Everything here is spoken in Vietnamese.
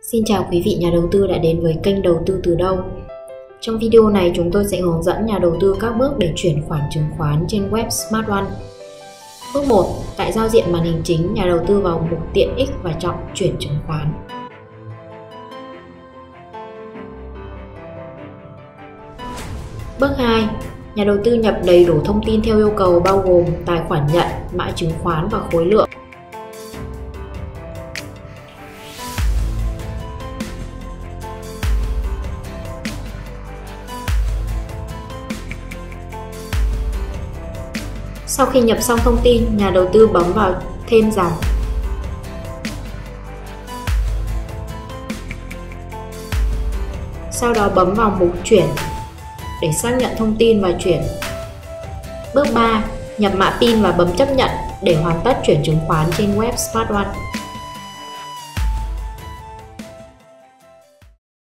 Xin chào quý vị nhà đầu tư đã đến với kênh Đầu tư từ đâu. Trong video này chúng tôi sẽ hướng dẫn nhà đầu tư các bước để chuyển khoản chứng khoán trên web Smart One. Bước 1. Tại giao diện màn hình chính, nhà đầu tư vào mục tiện ích và chọn chuyển chứng khoán. Bước 2. Nhà đầu tư nhập đầy đủ thông tin theo yêu cầu bao gồm tài khoản nhận, mã chứng khoán và khối lượng. Sau khi nhập xong thông tin, nhà đầu tư bấm vào thêm dòng. Sau đó bấm vào mục chuyển để xác nhận thông tin và chuyển. Bước 3. Nhập mã PIN và bấm chấp nhận để hoàn tất chuyển chứng khoán trên web Smart One.